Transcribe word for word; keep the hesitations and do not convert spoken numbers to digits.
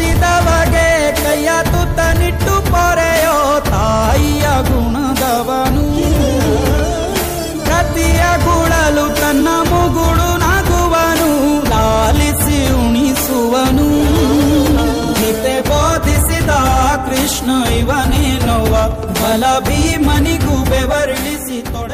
ಹಸಿದವಗೆ ಕೈಯ ತುತ್ತನಿಟ್ಟು ಪೊರೆಯೋ ತಾಯಿಯ ಗುಣದವನು. ಪ್ರತಿಯ ಗುಳಲು ತನ್ನ ಮುಗುಳು ನಗುವನು, ಲಾಲಿಸಿ ಉಣಿಸುವನು. ಗೀತೆ ಬೋಧಿಸಿದ ಕೃಷ್ಣ ಇವನೇನೋವ, ಬಲ ಭೀಮನಿಗೂ ಬೆವರಿಳಿಸಿ ತೊಡ